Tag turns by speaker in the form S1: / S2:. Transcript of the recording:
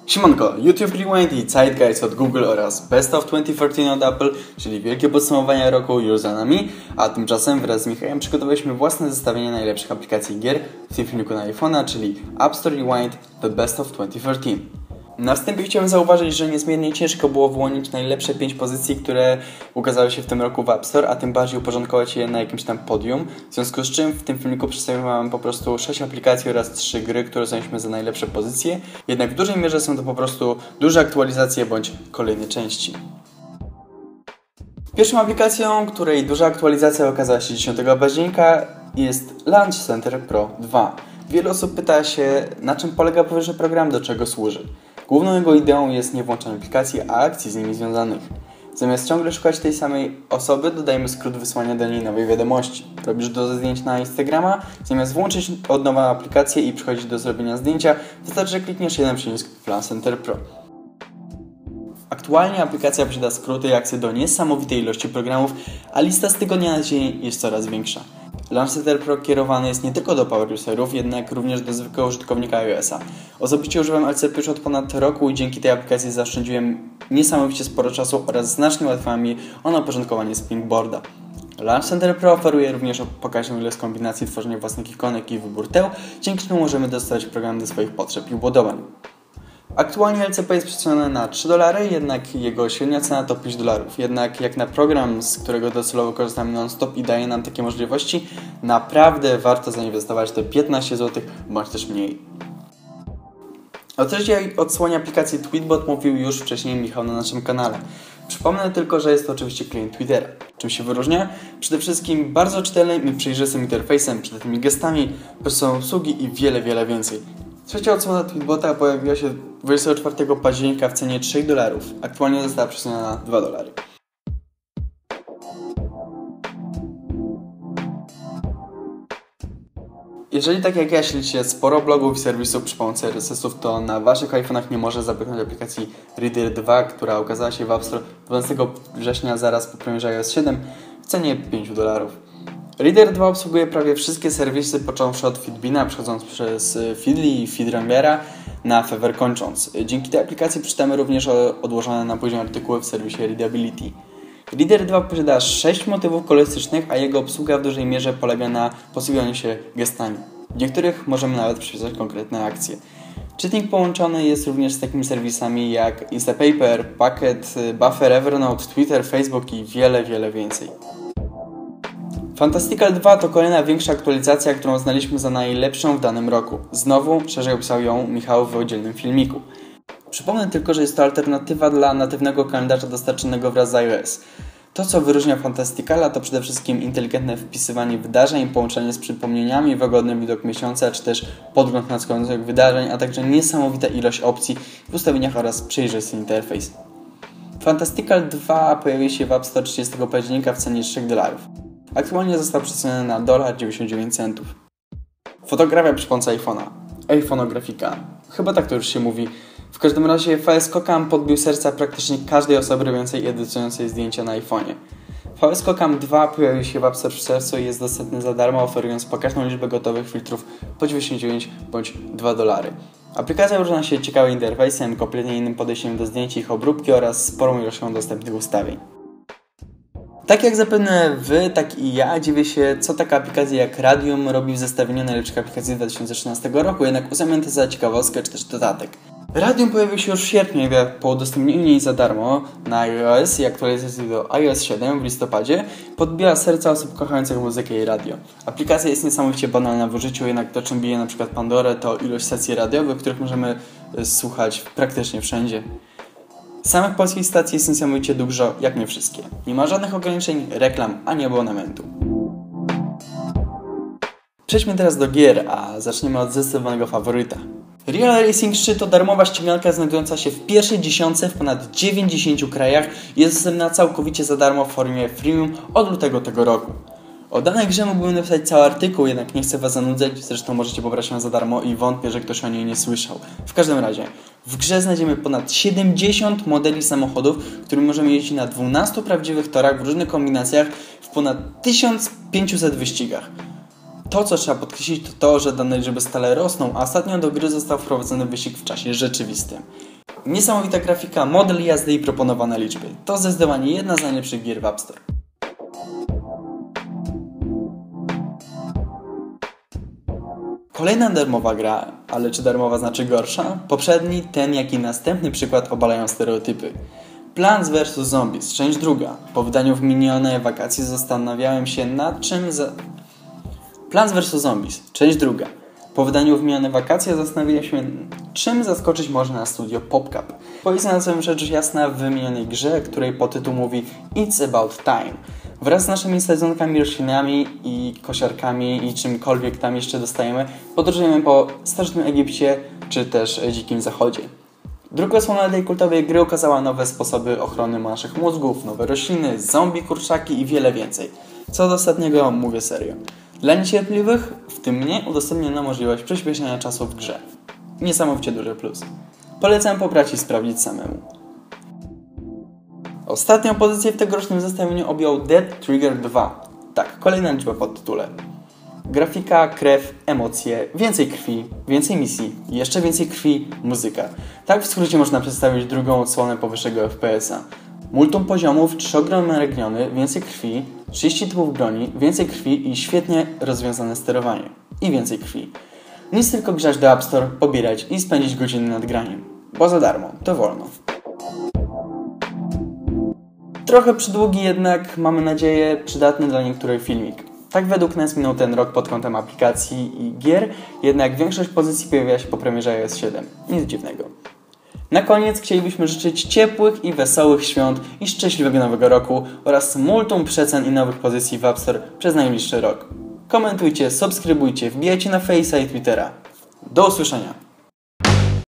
S1: Siemanko, YouTube Rewind i Zeitgeist od Google oraz Best of 2013 od Apple, czyli wielkie podsumowania roku już za nami, a tymczasem wraz z Michałem przygotowaliśmy własne zestawienie najlepszych aplikacji gier, w tym filmiku na iPhone'a, czyli App Store Rewind The Best of 2013. Na wstępie chciałem zauważyć, że niezmiernie ciężko było wyłonić najlepsze 5 pozycji, które ukazały się w tym roku w App Store, a tym bardziej uporządkować je na jakimś tam podium. W związku z czym w tym filmiku przedstawiłem wam po prostu 6 aplikacji oraz 3 gry, które zajęliśmy za najlepsze pozycje. Jednak w dużej mierze są to po prostu duże aktualizacje bądź kolejne części. Pierwszą aplikacją, której duża aktualizacja okazała się 10 października, jest Launch Center Pro 2. Wiele osób pyta się, na czym polega powyższy program, do czego służy. Główną jego ideą jest nie włączanie aplikacji, a akcji z nimi związanych. Zamiast ciągle szukać tej samej osoby, dodajemy skrót wysłania do niej nowej wiadomości. Robisz do zdjęć na Instagrama, zamiast włączyć od nowa aplikację i przychodzić do zrobienia zdjęcia, wystarczy, że klikniesz jeden przycisk w Launch Center Pro. Aktualnie aplikacja posiada skróty i akcje do niesamowitej ilości programów, a lista z tygodnia na dzień jest coraz większa. Launch Center Pro kierowany jest nie tylko do power userów, jednak również do zwykłego użytkownika iOS-a. Osobiście używam LCP już od ponad roku i dzięki tej aplikacji zaoszczędziłem niesamowicie sporo czasu oraz znacznie ułatwia mi ona uporządkowanie Springboarda. Launch Center Pro oferuje również pokaźną ilość kombinacji tworzenia własnych ikonek i wybór teł, dzięki czemu możemy dostać program do swoich potrzeb i ubudowań. Aktualnie LCP jest przeceniony na $3, jednak jego średnia cena to $5. Jednak jak na program, z którego docelowo korzystamy non-stop i daje nam takie możliwości, naprawdę warto zainwestować te 15 zł, bądź też mniej. O trzeciej odsłonie aplikacji Tweetbot mówił już wcześniej Michał na naszym kanale. Przypomnę tylko, że jest to oczywiście klient Twittera. Czym się wyróżnia? Przede wszystkim bardzo czytelnym i przejrzystym interfejsem, przydatnymi gestami, prostą obsługi i wiele więcej. Trzecia odsłona Tweetbota pojawiła się 24 października w cenie $3. Aktualnie została przesunięta na $2. Jeżeli tak jak ja śledzicie sporo blogów i serwisów przy pomocy RSS-ów, to na waszych iPhone'ach nie może zabraknąć aplikacji Reader 2, która ukazała się w App Store 12 września zaraz po premierze iOS 7 w cenie $5. Reader 2 obsługuje prawie wszystkie serwisy, począwszy od Feedbina, przechodząc przez Feedly i Feedranglera, na Fever kończąc. Dzięki tej aplikacji przeczytamy również odłożone na później artykuły w serwisie Readability. Reader 2 posiada 6 motywów kolorystycznych, a jego obsługa w dużej mierze polega na posługiwaniu się gestami. W niektórych możemy nawet przypisać konkretne akcje. Czytnik połączony jest również z takimi serwisami jak Instapaper, Packet, Buffer, Evernote, Twitter, Facebook i wiele więcej. Fantastical 2 to kolejna większa aktualizacja, którą uznaliśmy za najlepszą w danym roku. Znowu szerzej opisał ją Michał w oddzielnym filmiku. Przypomnę tylko, że jest to alternatywa dla natywnego kalendarza dostarczonego wraz z iOS. To, co wyróżnia Fantasticala, to przede wszystkim inteligentne wpisywanie wydarzeń, połączenie z przypomnieniami, wygodny widok miesiąca, czy też podgląd nadchodzących wydarzeń, a także niesamowita ilość opcji w ustawieniach oraz przejrzysty interfejs. Fantastical 2 pojawi się w App Store 30 października w cenie $3. Aktualnie został przeceniony na $1,99. Fotografia przy pomocy iPhone'a. iPhoneografika. Chyba tak to już się mówi. W każdym razie VS Cam podbił serca praktycznie każdej osoby robiącej i edytującej zdjęcia na iPhone'ie. VS Cam 2 pojawił się w App Store w czerwcu i jest dostępny za darmo, oferując pokaźną liczbę gotowych filtrów po 99 bądź $2. Aplikacja różni się ciekawym interfejsem, kompletnie innym podejściem do zdjęć i ich obróbki oraz sporą ilością dostępnych ustawień. Tak jak zapewne wy, tak i ja dziwię się, co taka aplikacja jak Radium robi w zestawieniu najlepszych aplikacji 2013 roku, jednak uznajmy to za ciekawostkę czy też dodatek. Radium pojawił się już w sierpniu po udostępnieniu jej za darmo na iOS i aktualizacji do iOS 7 w listopadzie podbiła serca osób kochających muzykę i radio. Aplikacja jest niesamowicie banalna w użyciu, jednak to czym bije np. Pandorę to ilość stacji radiowych, których możemy słuchać praktycznie wszędzie. Samych polskich stacji jest niesamowicie dużo, jak nie wszystkie. Nie ma żadnych ograniczeń, reklam ani abonamentu. Przejdźmy teraz do gier, a zaczniemy od zdecydowanego faworyta. Real Racing 3 to darmowa ścigałka znajdująca się w pierwszej dziesiątce w ponad 90 krajach i jest dostępna całkowicie za darmo w formie freemium od lutego tego roku. O danej grze mógłbym napisać cały artykuł, jednak nie chcę was zanudzać, zresztą możecie pobrać ją za darmo i wątpię, że ktoś o niej nie słyszał. W każdym razie, w grze znajdziemy ponad 70 modeli samochodów, którymi możemy jeździć na 12 prawdziwych torach w różnych kombinacjach w ponad 1500 wyścigach. To, co trzeba podkreślić, to to, że dane liczby stale rosną, a ostatnio do gry został wprowadzony wyścig w czasie rzeczywistym. Niesamowita grafika, model jazdy i proponowane liczby. To zdecydowanie jedna z najlepszych gier w App Store. Kolejna darmowa gra, ale czy darmowa znaczy gorsza? Poprzedni, ten jak i następny przykład obalają stereotypy. Plants vs Zombies, część druga. Po wydaniu w minione wakacje zastanawiałem się nad czym Plants vs Zombies, część druga. Po wydaniu w minione wakacje zastanawiałem się, czym zaskoczyć można studio PopCap. Powiedzmy na samym rzecz jasna w wymienionej grze, której podtytuł mówi It's About Time. Wraz z naszymi sadzonkami, roślinami i kosiarkami i czymkolwiek tam jeszcze dostajemy, podróżujemy po starożytnym Egipcie czy też Dzikim Zachodzie. Druga odsłona tej kultowej gry ukazała nowe sposoby ochrony naszych mózgów, nowe rośliny, zombie, kurczaki i wiele więcej. Co do ostatniego mówię serio. Dla niecierpliwych, w tym mnie, udostępniono możliwość przyspieszenia czasu w grze. Niesamowicie duży plus. Polecam pobrać i sprawdzić samemu. Ostatnią pozycję w tegorocznym zestawieniu objął Dead Trigger 2. Tak, kolejna liczba pod tytule. Grafika, krew, emocje, więcej krwi, więcej misji, jeszcze więcej krwi, muzyka. Tak w skrócie można przedstawić drugą odsłonę powyższego FPS-a. Multum poziomów, 3 ogromne regiony, więcej krwi, 30 typów broni, więcej krwi i świetnie rozwiązane sterowanie. I więcej krwi. Nic tylko grzać do App Store, pobierać i spędzić godziny nad graniem. Bo za darmo, to wolno. Trochę przydługi jednak, mamy nadzieję, przydatny dla niektórych filmik. Tak według nas minął ten rok pod kątem aplikacji i gier, jednak większość pozycji pojawiła się po premierze iOS 7. Nic dziwnego. Na koniec chcielibyśmy życzyć ciepłych i wesołych świąt i szczęśliwego nowego roku oraz multum przecen i nowych pozycji w App Store przez najbliższy rok. Komentujcie, subskrybujcie, wbijajcie na Face'a i Twittera. Do usłyszenia!